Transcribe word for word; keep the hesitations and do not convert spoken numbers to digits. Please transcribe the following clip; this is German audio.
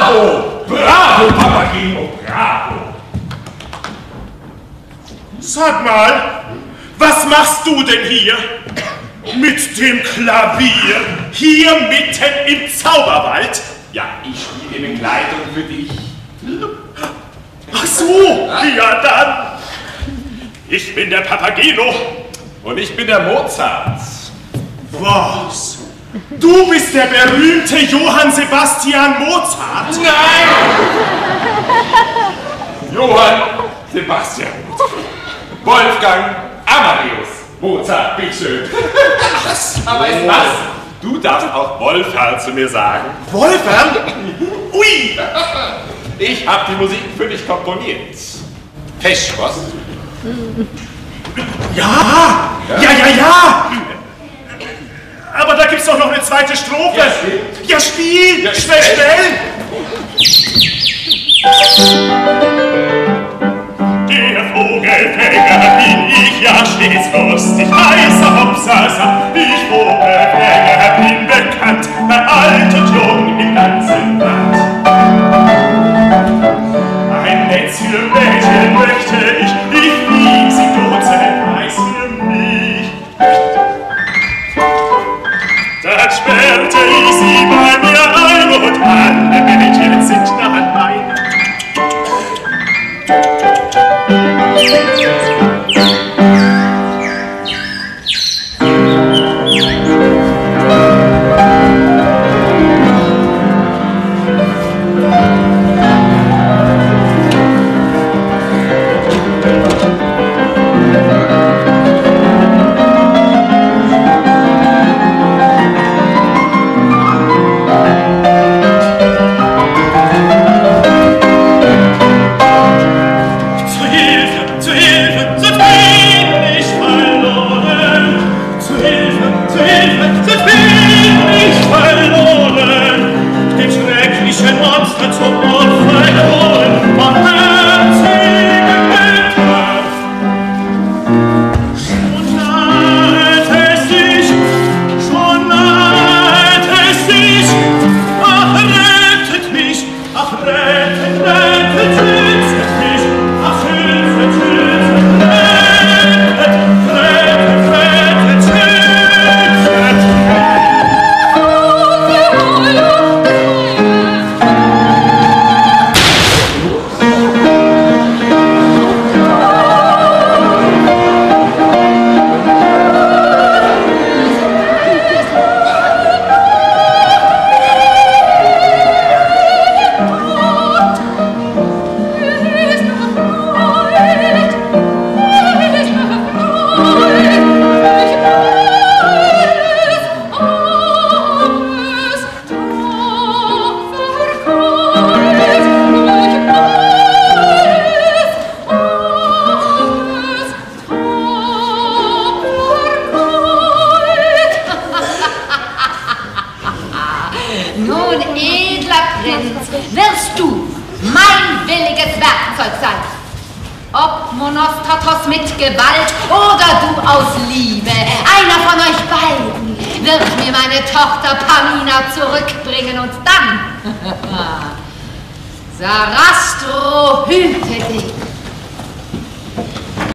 Bravo! Bravo, Papageno, bravo! Sag mal, was machst du denn hier? Mit dem Klavier? Hier mitten im Zauberwald? Ja, ich spiele Begleitung für dich. Ach so, ja dann. Ich bin der Papageno. Und ich bin der Mozart. Was? Du bist der berühmte Johann Sebastian Mozart? Nein! Johann Sebastian Mozart. Wolfgang Amadeus Mozart, bitteschön. Aber weißt du was? Du darfst auch Wolfgang zu mir sagen. Wolfgang? Ui! Ich habe die Musik für dich komponiert. Fesch, was? Ja! Ja, ja, ja! Aber da gibt's doch noch eine zweite Strophe. Ja, spiel. Ja, spiel! Ja, schnell, schnell! Der Vogelfänger bin ich ja stets lustig, heißer Hopsasa, ich Vogelfänger bin bekannt, bei alt und jung im ganzen Land. Ein Netz für Mädchen möchte ich, ich lieb sie Dutzendweis für mich. Dann sperrte ich sie bei mir ein und alle Mädchen sind nah an mein. Zurückbringen und dann, Sarastro hüte dich.